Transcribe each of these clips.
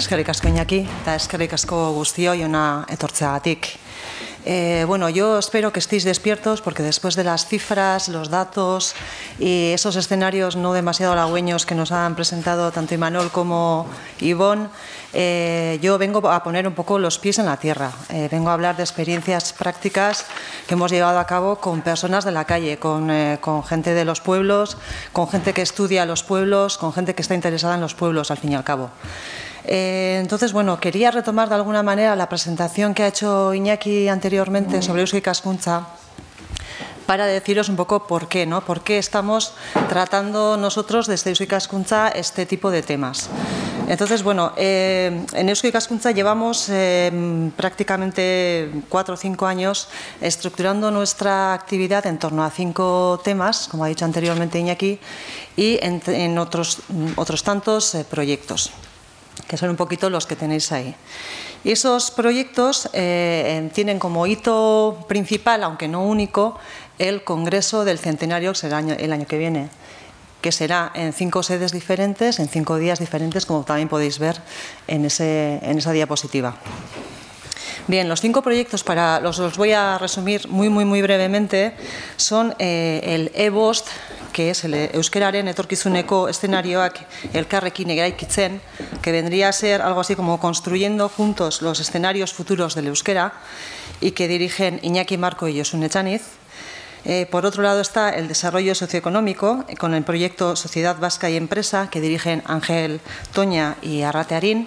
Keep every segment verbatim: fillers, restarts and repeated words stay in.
Eskerrik asko Iñaki, eta eskerrik asko guztioi ona etortzeagatik. Eh, bueno, yo espero que estéis despiertos porque después de las cifras, los datos y esos escenarios no demasiado halagüeños que nos han presentado tanto Imanol como Ivonne, eh, yo vengo a poner un poco los pies en la tierra. Eh, vengo a hablar de experiencias prácticas que hemos llevado a cabo con personas de la calle, con, eh, con gente de los pueblos, con gente que estudia los pueblos, con gente que está interesada en los pueblos, al fin y al cabo. Eh, entonces, bueno, quería retomar de alguna manera la presentación que ha hecho Iñaki anteriormente sobre Eusko Ikaskuntza para deciros un poco por qué, ¿no? Por qué estamos tratando nosotros desde Eusko Ikaskuntza este tipo de temas. Entonces, bueno, eh, en Eusko Ikaskuntza llevamos eh, prácticamente cuatro o cinco años estructurando nuestra actividad en torno a cinco temas, como ha dicho anteriormente Iñaki, y en, en otros, otros tantos eh, proyectos, que son un poquito los que tenéis ahí. Y esos proyectos eh, tienen como hito principal, aunque no único, el Congreso del Centenario, que será el año, el año que viene, que será en cinco sedes diferentes, en cinco días diferentes, como también podéis ver en, ese, en esa diapositiva. Bien, los cinco proyectos, para los, los voy a resumir muy, muy, muy brevemente, son eh, el E-Bost, que es el Euskararen etorkizuneko eszenarioak elkarrekin eraikitzen, que vendría a ser algo así como construyendo juntos los escenarios futuros del euskera, y que dirigen Iñaki Marco y Josun Echaniz. Eh, por otro lado está el desarrollo socioeconómico, con el proyecto Sociedad Vasca y Empresa, que dirigen Ángel Toña y Arrate Arín.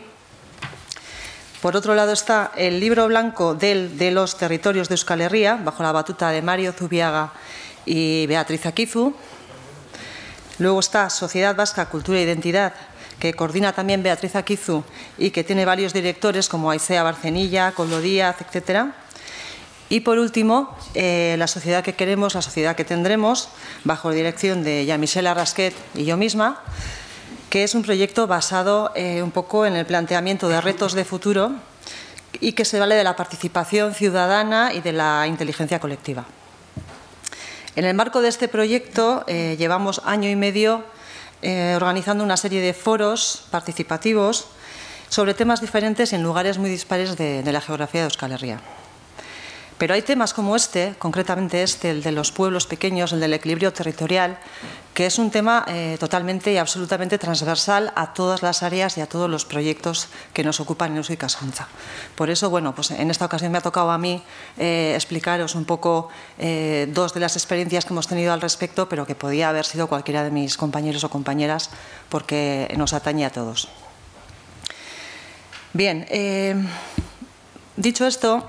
Por otro lado está el libro blanco del, de los territorios de Euskal Herria, bajo la batuta de Mario Zubiaga y Beatriz Akizu. Luego está Sociedad Vasca, Cultura e Identidad, que coordina también Beatriz Akizu y que tiene varios directores como Aicea Barcenilla, Coldo Díaz, etcétera. Y por último, eh, la sociedad que queremos, la sociedad que tendremos, bajo la dirección de Jean-Michel Arrasquet y yo misma, que es un proyecto basado eh, un poco en el planteamiento de retos de futuro y que se vale de la participación ciudadana y de la inteligencia colectiva. En el marco de este proyecto eh, llevamos año y medio eh, organizando una serie de foros participativos sobre temas diferentes en lugares muy dispares de, de la geografía de Euskal Herria. Pero hay temas como este, concretamente este, el de los pueblos pequeños, el del equilibrio territorial, que es un tema eh, totalmente y absolutamente transversal a todas las áreas y a todos los proyectos que nos ocupan en Eusko Ikaskuntza. Por eso, bueno, pues en esta ocasión me ha tocado a mí eh, explicaros un poco eh, dos de las experiencias que hemos tenido al respecto, pero que podía haber sido cualquiera de mis compañeros o compañeras, porque nos atañe a todos. Bien, eh, dicho esto,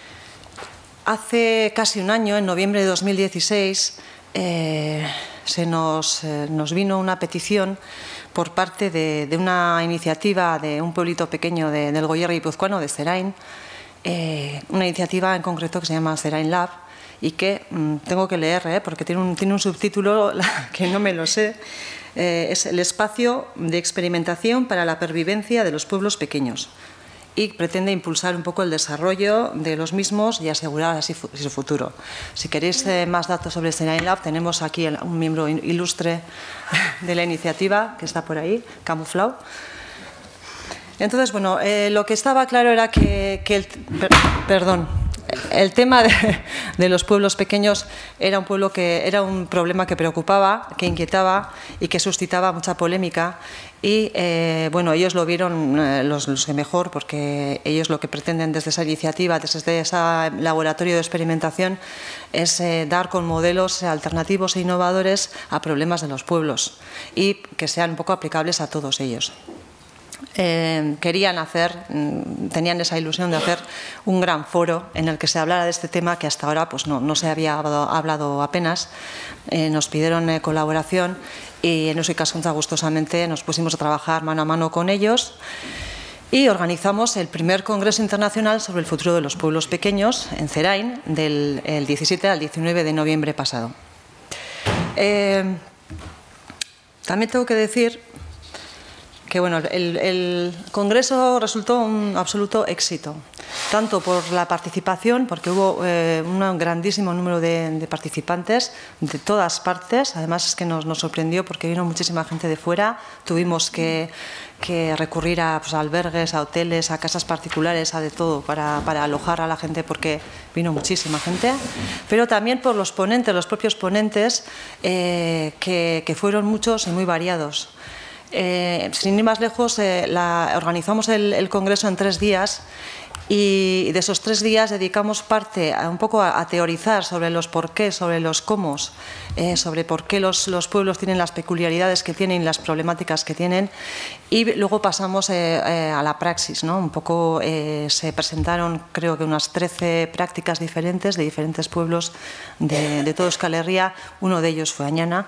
hace casi un año, en noviembre de dos mil dieciséis, eh, se nos, eh, nos vino una petición por parte de, de una iniciativa de un pueblito pequeño de, del Goierri guipuzcoano, de Zerain, eh, una iniciativa en concreto que se llama Zerain Lab y que mmm, tengo que leer eh, porque tiene un, tiene un subtítulo que no me lo sé. Eh, es el espacio de experimentación para la pervivencia de los pueblos pequeños, y pretende impulsar un poco el desarrollo de los mismos y asegurar así su futuro. Si queréis eh, más datos sobre Zerain Lab, tenemos aquí el, un miembro ilustre de la iniciativa, que está por ahí, camuflado. Entonces, bueno, eh, lo que estaba claro era que, que el, per, perdón, el tema de, de los pueblos pequeños era un, pueblo que, era un problema que preocupaba, que inquietaba y que suscitaba mucha polémica. Y eh, bueno, ellos lo vieron eh, los, los que mejor, porque ellos lo que pretenden desde esa iniciativa, desde ese laboratorio de experimentación, es eh, dar con modelos alternativos e innovadores a problemas de los pueblos y que sean un poco aplicables a todos ellos. Eh, querían hacer, tenían esa ilusión de hacer un gran foro en el que se hablara de este tema que hasta ahora pues no, no se había hablado, hablado apenas. Eh, nos pidieron eh, colaboración y en Eusko Ikaskuntza gustosamente nos pusimos a trabajar mano a mano con ellos y organizamos el primer Congreso Internacional sobre el futuro de los pueblos pequeños en Zerain del el diecisiete al diecinueve de noviembre pasado. Eh, también tengo que decir que bueno, el, el Congreso resultó un absoluto éxito, tanto por la participación, porque hubo eh, un grandísimo número de, de participantes de todas partes. Además es que nos, nos sorprendió porque vino muchísima gente de fuera, tuvimos que, que recurrir a, pues, a albergues, a hoteles, a casas particulares, a de todo para, para alojar a la gente, porque vino muchísima gente, pero también por los ponentes, los propios ponentes, eh, que, que fueron muchos y muy variados. Eh, sin ir más lejos, eh, la, organizamos el, el Congreso en tres días y de esos tres días dedicamos parte a, un poco a, a teorizar sobre los porqués, sobre los cómo, eh, sobre por qué los, los pueblos tienen las peculiaridades que tienen, las problemáticas que tienen, y luego pasamos eh, eh, a la praxis, ¿no? Un poco eh, se presentaron, creo que unas trece prácticas diferentes de diferentes pueblos de, de todo Euskal Herria. Uno de ellos fue Añana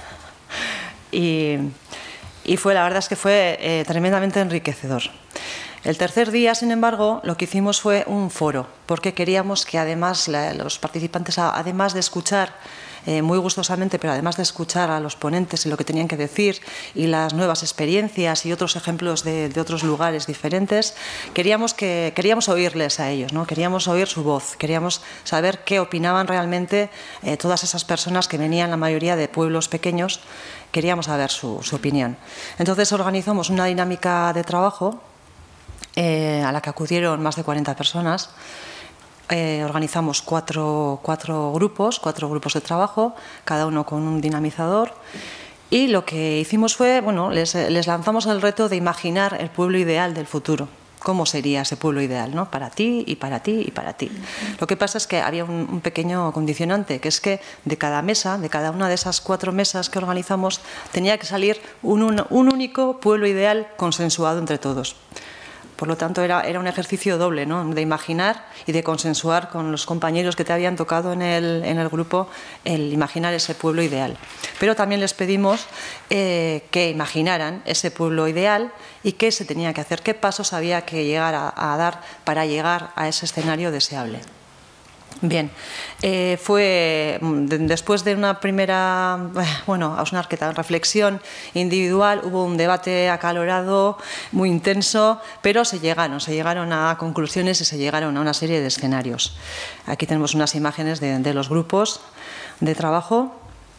y Y fue, la verdad es que fue eh, tremendamente enriquecedor. El tercer día, sin embargo, lo que hicimos fue un foro, porque queríamos que además la, los participantes, además de escuchar eh, muy gustosamente, pero además de escuchar a los ponentes y lo que tenían que decir y las nuevas experiencias y otros ejemplos de, de otros lugares diferentes, queríamos, que, queríamos oírles a ellos, ¿no? Queríamos oír su voz, queríamos saber qué opinaban realmente eh, todas esas personas que venían, la mayoría de pueblos pequeños. Queríamos saber su, su opinión. Entonces organizamos una dinámica de trabajo eh, a la que acudieron más de cuarenta personas. Eh, organizamos cuatro, cuatro grupos, cuatro grupos de trabajo, cada uno con un dinamizador. Y lo que hicimos fue, bueno, les, les lanzamos el reto de imaginar el pueblo ideal del futuro. ¿Cómo sería ese pueblo ideal, ¿no? Para ti y para ti y para ti. Lo que pasa es que había un, un pequeño condicionante, que es que de cada mesa, de cada una de esas cuatro mesas que organizamos, tenía que salir un, un, un único pueblo ideal consensuado entre todos. Por lo tanto, era, era un ejercicio doble, ¿no? De imaginar y de consensuar con los compañeros que te habían tocado en el, en el grupo el imaginar ese pueblo ideal. Pero también les pedimos eh, que imaginaran ese pueblo ideal y qué se tenía que hacer, qué pasos había que llegar a, a dar para llegar a ese escenario deseable. Bien, eh, fue de, después de una primera, bueno, una reflexión individual, hubo un debate acalorado, muy intenso, pero se llegaron, se llegaron a conclusiones y se llegaron a una serie de escenarios. Aquí tenemos unas imágenes de, de los grupos de trabajo.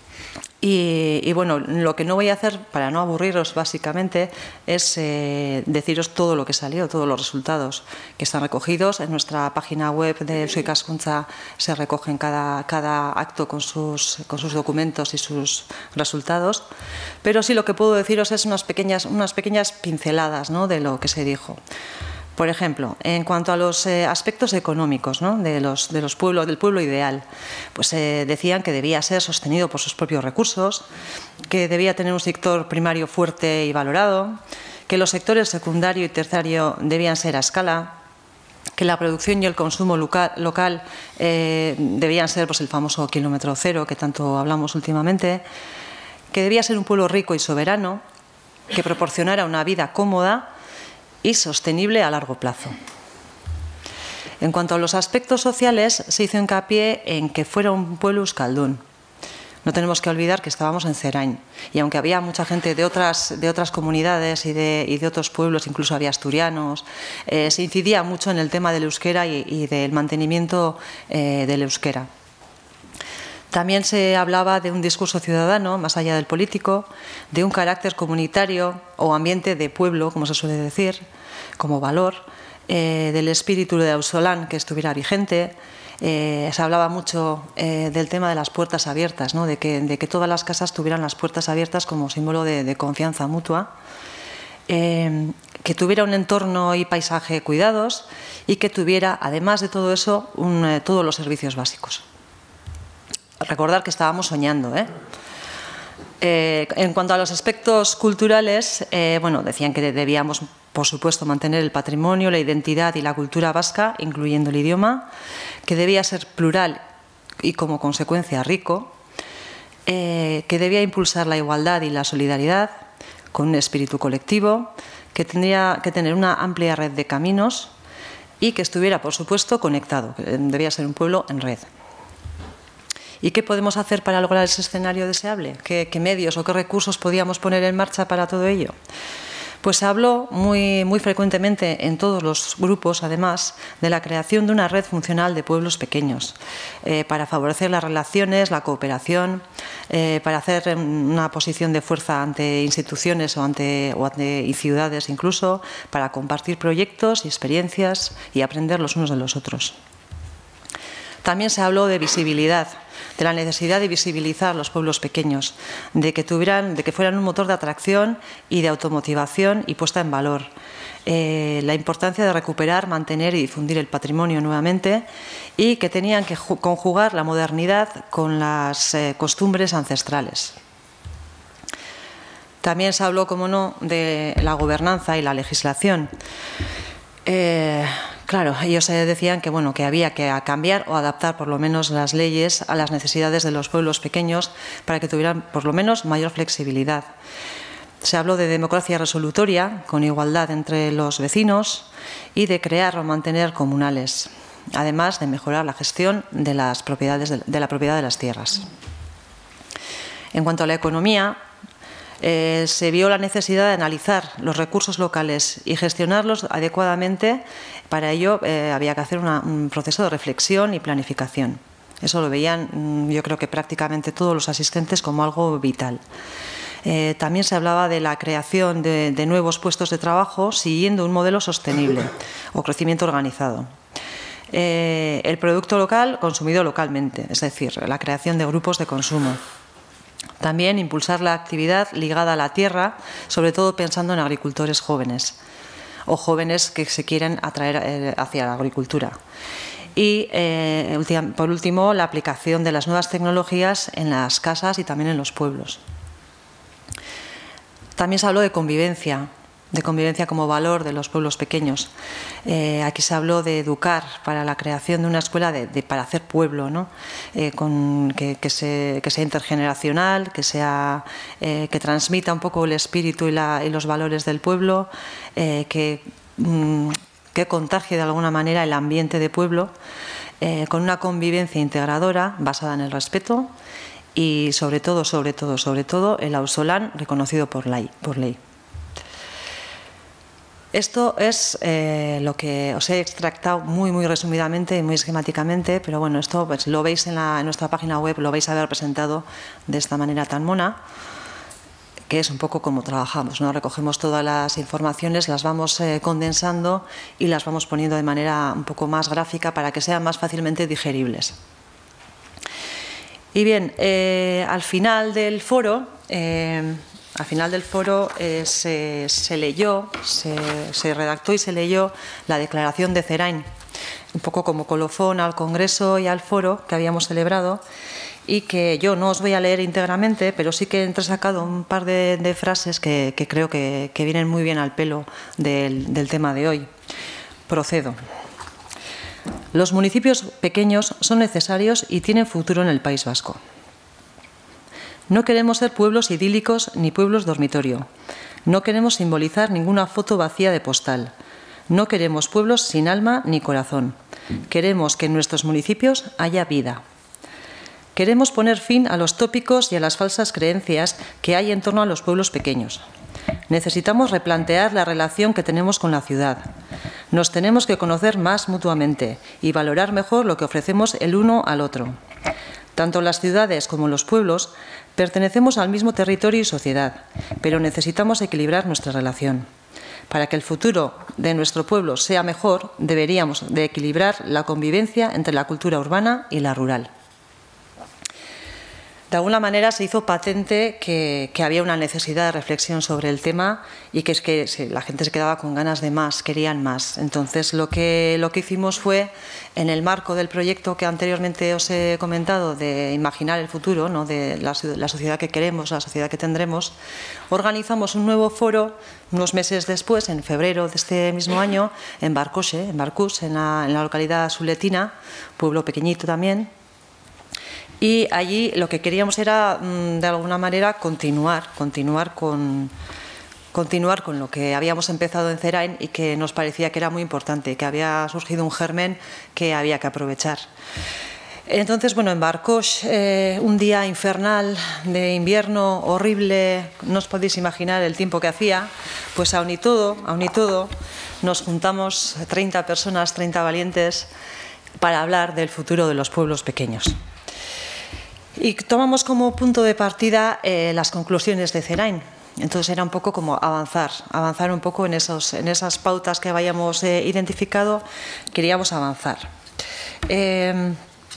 Y, y bueno, lo que no voy a hacer, para no aburriros básicamente, es eh, deciros todo lo que salió, todos los resultados que están recogidos. En nuestra página web de Eusko Ikaskuntza se recogen cada, cada acto con sus, con sus documentos y sus resultados. Pero sí lo que puedo deciros es unas pequeñas, unas pequeñas pinceladas, ¿no?, de lo que se dijo. Por ejemplo, en cuanto a los eh, aspectos económicos, ¿no?, de los, de los pueblos, del pueblo ideal, pues eh, decían que debía ser sostenido por sus propios recursos, que debía tener un sector primario fuerte y valorado, que los sectores secundario y terciario debían ser a escala, que la producción y el consumo local, local eh, debían ser, pues, el famoso kilómetro cero que tanto hablamos últimamente, que debía ser un pueblo rico y soberano, que proporcionara una vida cómoda y sostenible a largo plazo. En cuanto a los aspectos sociales, se hizo hincapié en que fuera un pueblo euskaldún. No tenemos que olvidar que estábamos en Zerain, y aunque había mucha gente de otras, de otras comunidades y de, y de otros pueblos, incluso había asturianos, eh, se incidía mucho en el tema del euskera y, y del mantenimiento eh, del euskera. También se hablaba de un discurso ciudadano, más allá del político, de un carácter comunitario o ambiente de pueblo, como se suele decir, como valor, eh, del espíritu de Auzolan que estuviera vigente. Eh, se hablaba mucho eh, del tema de las puertas abiertas, ¿no?, de, que, de que todas las casas tuvieran las puertas abiertas como símbolo de, de confianza mutua, eh, que tuviera un entorno y paisaje cuidados y que tuviera, además de todo eso, un, eh, todos los servicios básicos. Recordar que estábamos soñando, ¿eh? Eh, en cuanto a los aspectos culturales, eh, bueno, decían que debíamos, por supuesto, mantener el patrimonio, la identidad y la cultura vasca, incluyendo el idioma, que debía ser plural y, como consecuencia, rico, eh, que debía impulsar la igualdad y la solidaridad con un espíritu colectivo, que tendría que tener una amplia red de caminos y que estuviera, por supuesto, conectado, que debía ser un pueblo en red. ¿Y qué podemos hacer para lograr ese escenario deseable? ¿Qué, qué medios o qué recursos podíamos poner en marcha para todo ello? Pues se habló muy, muy frecuentemente en todos los grupos, además, de la creación de una red funcional de pueblos pequeños eh, para favorecer las relaciones, la cooperación, eh, para hacer una posición de fuerza ante instituciones o ante, o ante y ciudades incluso, para compartir proyectos y experiencias y aprender los unos de los otros. También se habló de visibilidad, de la necesidad de visibilizar los pueblos pequeños, de que, tuvieran, de que fueran un motor de atracción y de automotivación y puesta en valor. Eh, la importancia de recuperar, mantener y difundir el patrimonio nuevamente y que tenían que conjugar la modernidad con las eh, costumbres ancestrales. También se habló, como no, de la gobernanza y la legislación. Eh, Claro, ellos decían que, bueno, que había que cambiar o adaptar por lo menos las leyes a las necesidades de los pueblos pequeños para que tuvieran por lo menos mayor flexibilidad. Se habló de democracia resolutoria, con igualdad entre los vecinos, y de crear o mantener comunales, además de mejorar la gestión de, las propiedades de, de la propiedad de las tierras. En cuanto a la economía, Eh, se vio la necesidad de analizar los recursos locales y gestionarlos adecuadamente. Para ello eh, había que hacer una, un proceso de reflexión y planificación. Eso lo veían, yo creo que prácticamente todos los asistentes, como algo vital. Eh, también se hablaba de la creación de, de nuevos puestos de trabajo siguiendo un modelo sostenible o crecimiento organizado. Eh, el producto local consumido localmente, es decir, la creación de grupos de consumo. También impulsar la actividad ligada a la tierra, sobre todo pensando en agricultores jóvenes o jóvenes que se quieren atraer hacia la agricultura. Y, eh, por último, la aplicación de las nuevas tecnologías en las casas y también en los pueblos. También se habló de convivencia, de convivencia como valor de los pueblos pequeños. Eh, aquí se habló de educar para la creación de una escuela de, de, para hacer pueblo, ¿no? eh, con, que, que, se, que sea intergeneracional, que, sea, eh, que transmita un poco el espíritu y, la, y los valores del pueblo, eh, que, mm, que contagie de alguna manera el ambiente de pueblo, eh, con una convivencia integradora basada en el respeto y sobre todo, sobre todo, sobre todo, el auzolan reconocido por ley. Por ley. Esto es eh, lo que os he extractado muy, muy resumidamente y muy esquemáticamente, pero bueno, esto pues, lo veis en, la, en nuestra página web, lo vais a ver presentado de esta manera tan mona, que es un poco como trabajamos, ¿no? Recogemos todas las informaciones, las vamos eh, condensando y las vamos poniendo de manera un poco más gráfica para que sean más fácilmente digeribles. Y bien, eh, al final del foro... Eh, Al final del foro eh, se, se leyó, se, se redactó y se leyó la declaración de Zerain, un poco como colofón al Congreso y al foro que habíamos celebrado, y que yo no os voy a leer íntegramente, pero sí que he entresacado un par de, de frases que, que creo que, que vienen muy bien al pelo del, del tema de hoy. Procedo. Los municipios pequeños son necesarios y tienen futuro en el País Vasco. No queremos ser pueblos idílicos ni pueblos dormitorio. No queremos simbolizar ninguna foto vacía de postal. No queremos pueblos sin alma ni corazón. Queremos que en nuestros municipios haya vida. Queremos poner fin a los tópicos y a las falsas creencias que hay en torno a los pueblos pequeños. Necesitamos replantear la relación que tenemos con la ciudad. Nos tenemos que conocer más mutuamente y valorar mejor lo que ofrecemos el uno al otro. Tanto las ciudades como los pueblos pertenecemos al mismo territorio y sociedad, pero necesitamos equilibrar nuestra relación. Para que el futuro de nuestro pueblo sea mejor, deberíamos de equilibrar la convivencia entre la cultura urbana y la rural. De alguna manera se hizo patente que, que había una necesidad de reflexión sobre el tema y que es que sí, la gente se quedaba con ganas de más, querían más. Entonces lo que, lo que hicimos fue, en el marco del proyecto que anteriormente os he comentado, de imaginar el futuro, ¿no? de la, la sociedad que queremos, la sociedad que tendremos, organizamos un nuevo foro unos meses después, en febrero de este mismo año, en Barcoxe, en Barcús, en la, en la localidad suletina, pueblo pequeñito también. Y allí lo que queríamos era, de alguna manera, continuar, continuar con, continuar con lo que habíamos empezado en Zerain y que nos parecía que era muy importante, que había surgido un germen que había que aprovechar. Entonces, bueno, en Barcos, eh, un día infernal de invierno horrible, no os podéis imaginar el tiempo que hacía, pues aun y todo, aun y todo, nos juntamos treinta personas, treinta valientes, para hablar del futuro de los pueblos pequeños. Y tomamos como punto de partida eh, las conclusiones de Zerain. Entonces era un poco como avanzar, avanzar un poco en, esos, en esas pautas que habíamos eh, identificado, queríamos avanzar. Eh,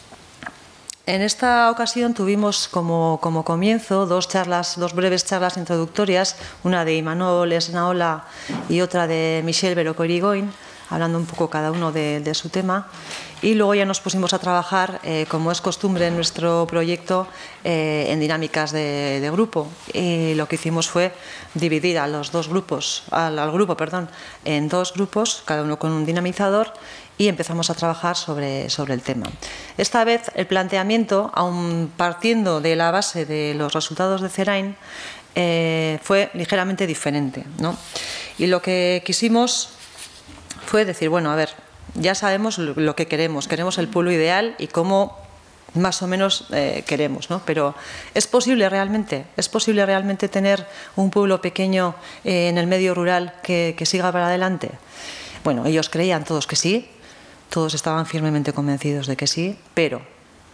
En esta ocasión tuvimos como, como comienzo dos charlas, dos breves charlas introductorias, una de Imanol Esnaola y otra de Michel Berroco-Irigoyen, hablando un poco cada uno de, de su tema. Y luego ya nos pusimos a trabajar, eh, como es costumbre en nuestro proyecto, eh, en dinámicas de, de grupo. Y lo que hicimos fue dividir a los dos grupos, al, al grupo, perdón, en dos grupos, cada uno con un dinamizador, y empezamos a trabajar sobre, sobre el tema. Esta vez el planteamiento, aun partiendo de la base de los resultados de Zerain, eh, fue ligeramente diferente, ¿no? Y lo que quisimos fue decir, bueno, a ver, ya sabemos lo que queremos, queremos el pueblo ideal y cómo más o menos eh, queremos, ¿no? Pero ¿es posible realmente? ¿Es posible realmente tener un pueblo pequeño eh, en el medio rural que, que siga para adelante? Bueno, ellos creían todos que sí, todos estaban firmemente convencidos de que sí, pero,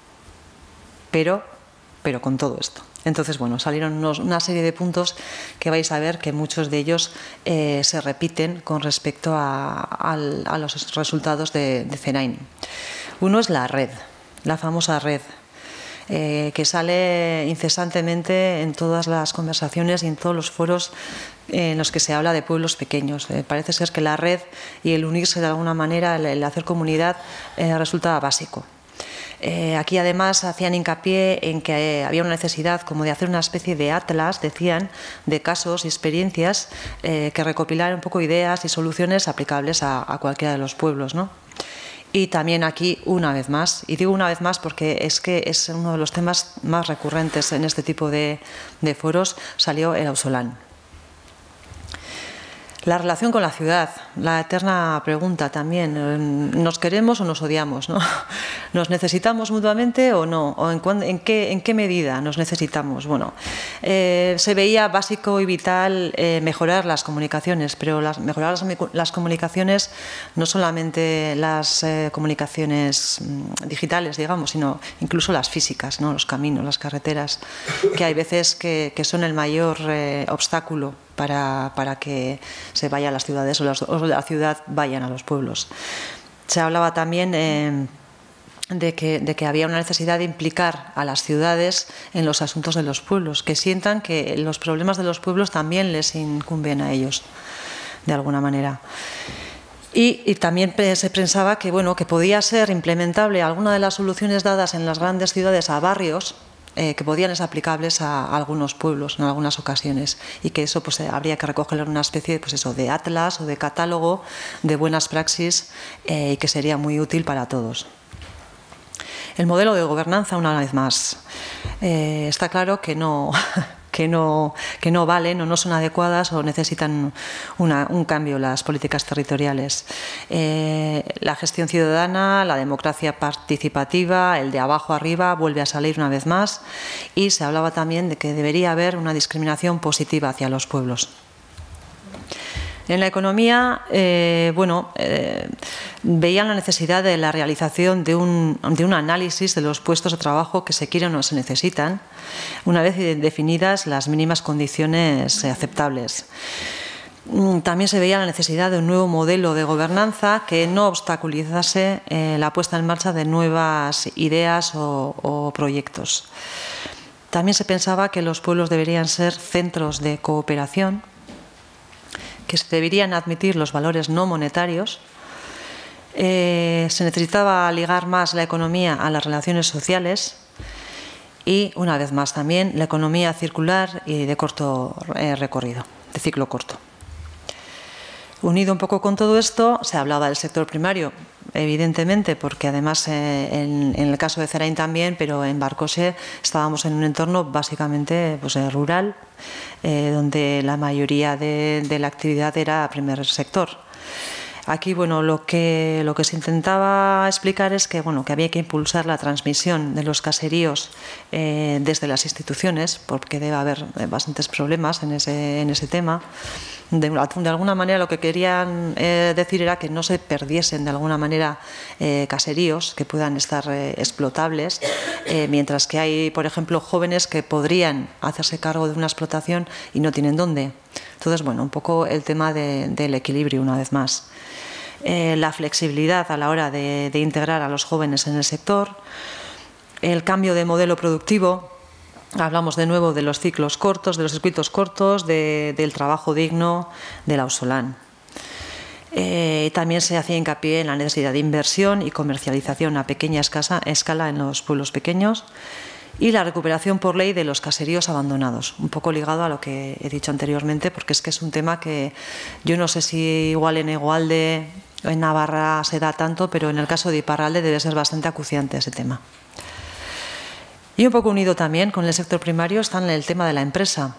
pero, pero con todo esto. Entonces, bueno, salieron unos, una serie de puntos que vais a ver que muchos de ellos eh, se repiten con respecto a, a, a los resultados de, de Zerain. Uno es la red, la famosa red, eh, que sale incesantemente en todas las conversaciones y en todos los foros en los que se habla de pueblos pequeños. Eh, parece ser que la red y el unirse de alguna manera, el, el hacer comunidad, eh, resulta básico. Eh, aquí además hacían hincapié en que eh, había una necesidad como de hacer una especie de atlas, decían, de casos y experiencias eh, que recopilaran un poco ideas y soluciones aplicables a, a cualquiera de los pueblos, ¿no? Y también aquí, una vez más, y digo una vez más porque es que es uno de los temas más recurrentes en este tipo de, de foros, salió el Auzolan. La relación con la ciudad, la eterna pregunta también, ¿nos queremos o nos odiamos, ¿no? ¿Nos necesitamos mutuamente o no? ¿O en, en, qué, en qué medida nos necesitamos? Bueno, eh, se veía básico y vital eh, mejorar las comunicaciones, pero las, mejorar las, las comunicaciones, no solamente las eh, comunicaciones digitales, digamos, sino incluso las físicas, ¿no? Los caminos, las carreteras, que hay veces que, que son el mayor eh, obstáculo Para, para que se vaya a las ciudades o, las, o la ciudad vayan a los pueblos. Se hablaba también eh, de, que, de que había una necesidad de implicar a las ciudades en los asuntos de los pueblos, que sientan que los problemas de los pueblos también les incumben a ellos, de alguna manera. Y, y también se pensaba que, bueno, que podía ser implementable alguna de las soluciones dadas en las grandes ciudades a barrios, Eh, que podían ser aplicables a, a algunos pueblos en algunas ocasiones, y que eso pues, eh, habría que recogerlo en una especie pues, eso, de atlas o de catálogo de buenas praxis eh, y que sería muy útil para todos. El modelo de gobernanza, una vez más, eh, está claro que no, que, no, que no valen o no son adecuadas o necesitan una, un cambio las políticas territoriales. Eh, la gestión ciudadana, la democracia participativa, el de abajo arriba vuelve a salir una vez más, y se hablaba también de que debería haber una discriminación positiva hacia los pueblos. En la economía, eh, bueno, eh, veían la necesidad de la realización de un, de un análisis de los puestos de trabajo que se quieren o se necesitan, una vez definidas las mínimas condiciones aceptables. También se veía la necesidad de un nuevo modelo de gobernanza que no obstaculizase eh, la puesta en marcha de nuevas ideas o, o proyectos. También se pensaba que los pueblos deberían ser centros de cooperación, que se deberían admitir los valores no monetarios. Eh, se necesitaba ligar más la economía a las relaciones sociales y, una vez más también, la economía circular y de corto eh, recorrido, de ciclo corto. Unido un poco con todo esto, se hablaba del sector primario, evidentemente, porque además eh, en, en el caso de Zerain también, pero en Barcose estábamos en un entorno básicamente pues, eh, rural, eh, donde la mayoría de, de la actividad era primer sector. Aquí, bueno, lo que, lo que se intentaba explicar es que, bueno, que había que impulsar la transmisión de los caseríos eh, desde las instituciones, porque debe haber bastantes problemas en ese, en ese tema. De, de alguna manera lo que querían eh, decir era que no se perdiesen de alguna manera eh, caseríos que puedan estar eh, explotables, eh, mientras que hay, por ejemplo, jóvenes que podrían hacerse cargo de una explotación y no tienen dónde. Entonces, bueno, un poco el tema de, del equilibrio una vez más. Eh, la flexibilidad a la hora de, de integrar a los jóvenes en el sector, el cambio de modelo productivo. Hablamos de nuevo de los ciclos cortos, de los circuitos cortos, de, del trabajo digno, del ausolán. Eh, también se hacía hincapié en la necesidad de inversión y comercialización a pequeña escasa, escala en los pueblos pequeños y la recuperación por ley de los caseríos abandonados, un poco ligado a lo que he dicho anteriormente, porque es que es un tema que yo no sé si igual en Egualde o en Navarra se da tanto, pero en el caso de Iparralde debe ser bastante acuciante ese tema. Y un poco unido también con el sector primario está en el tema de la empresa,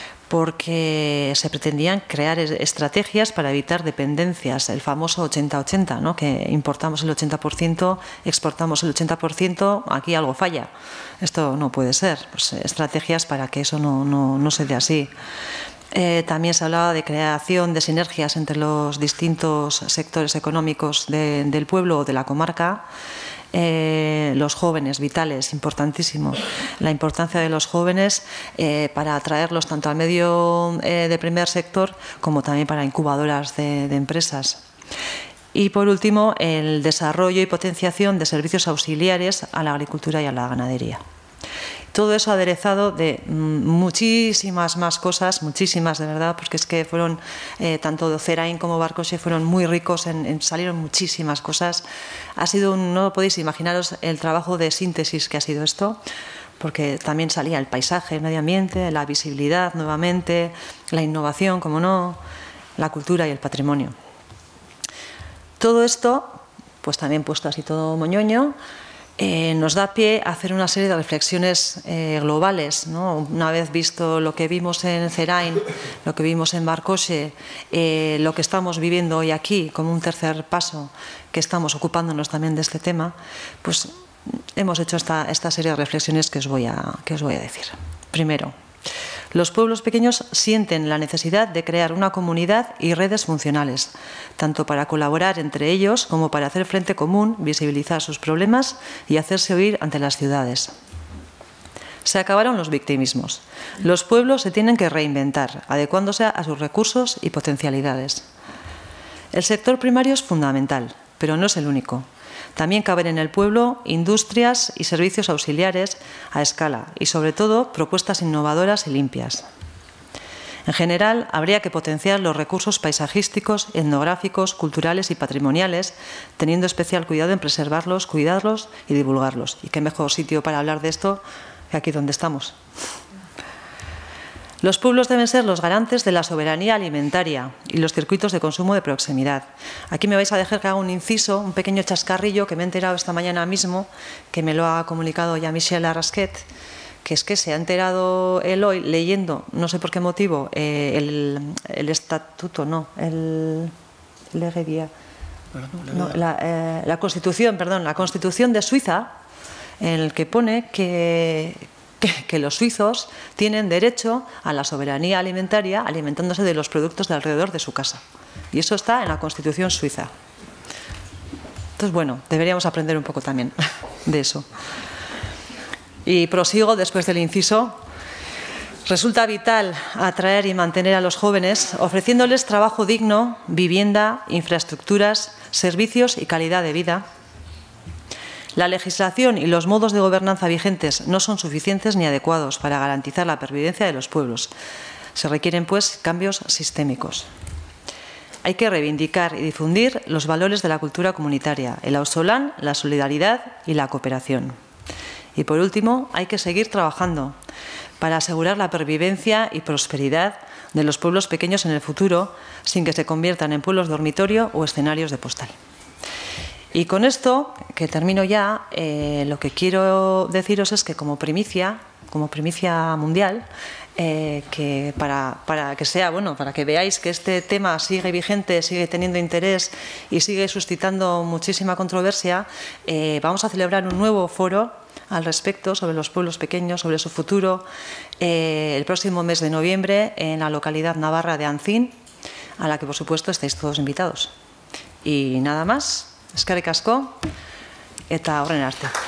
porque se pretendían crear estrategias para evitar dependencias, el famoso ochenta ochenta, ¿no? Que importamos el ochenta por ciento, exportamos el ochenta por ciento, aquí algo falla. Esto no puede ser, pues, estrategias para que eso no, no, no se dé así. Eh, también se hablaba de creación de sinergias entre los distintos sectores económicos de, del pueblo o de la comarca. Eh, los jóvenes, vitales, importantísimo. La importancia de los jóvenes eh, para atraerlos tanto al medio eh, de primer sector como también para incubadoras de, de empresas. Y por último, el desarrollo y potenciación de servicios auxiliares a la agricultura y a la ganadería. Todo eso aderezado de muchísimas más cosas, muchísimas de verdad, porque es que fueron, eh, tanto Cerain como Barcoche fueron muy ricos, en, en, salieron muchísimas cosas. Ha sido, un, no podéis imaginaros el trabajo de síntesis que ha sido esto, porque también salía el paisaje, el medio ambiente, la visibilidad nuevamente, la innovación, como no, la cultura y el patrimonio. Todo esto, pues también puesto así todo moñoño, Eh, nos da pie a hacer una serie de reflexiones eh, globales, ¿no? Una vez visto lo que vimos en Cerain, lo que vimos en Barcoche, eh, lo que estamos viviendo hoy aquí como un tercer paso, que estamos ocupándonos también de este tema, pues hemos hecho esta, esta serie de reflexiones que os voy a, que os voy a decir. Primero, los pueblos pequeños sienten la necesidad de crear una comunidad y redes funcionales, tanto para colaborar entre ellos como para hacer frente común, visibilizar sus problemas y hacerse oír ante las ciudades. Se acabaron los victimismos. Los pueblos se tienen que reinventar, adecuándose a sus recursos y potencialidades. El sector primario es fundamental, pero no es el único. También caben en el pueblo industrias y servicios auxiliares a escala y, sobre todo, propuestas innovadoras y limpias. En general, habría que potenciar los recursos paisajísticos, etnográficos, culturales y patrimoniales, teniendo especial cuidado en preservarlos, cuidarlos y divulgarlos. Y qué mejor sitio para hablar de esto que aquí donde estamos. Los pueblos deben ser los garantes de la soberanía alimentaria y los circuitos de consumo de proximidad. Aquí me vais a dejar que haga un inciso, un pequeño chascarrillo que me he enterado esta mañana mismo, que me lo ha comunicado ya Michel Arrasquet, que es que se ha enterado él hoy leyendo, no sé por qué motivo, eh, el, el estatuto, no, el, el no, la, eh, la Constitución, perdón, la Constitución de Suiza, en el que pone que Que, que los suizos tienen derecho a la soberanía alimentaria alimentándose de los productos de alrededor de su casa. Y eso está en la Constitución suiza. Entonces, bueno, deberíamos aprender un poco también de eso. Y prosigo después del inciso. Resulta vital atraer y mantener a los jóvenes ofreciéndoles trabajo digno, vivienda, infraestructuras, servicios y calidad de vida. La legislación y los modos de gobernanza vigentes no son suficientes ni adecuados para garantizar la pervivencia de los pueblos. Se requieren, pues, cambios sistémicos. Hay que reivindicar y difundir los valores de la cultura comunitaria, el ausolán, la solidaridad y la cooperación. Y, por último, hay que seguir trabajando para asegurar la pervivencia y prosperidad de los pueblos pequeños en el futuro, sin que se conviertan en pueblos dormitorio o escenarios de postal. Y con esto, que termino ya, eh, lo que quiero deciros es que como primicia, como primicia mundial, eh, que para, para que sea, bueno, para que veáis que este tema sigue vigente, sigue teniendo interés y sigue suscitando muchísima controversia, eh, vamos a celebrar un nuevo foro al respecto sobre los pueblos pequeños, sobre su futuro, eh, el próximo mes de noviembre en la localidad navarra de Ancín, a la que por supuesto estáis todos invitados. Y nada más, eskerrik asko eta horren arte.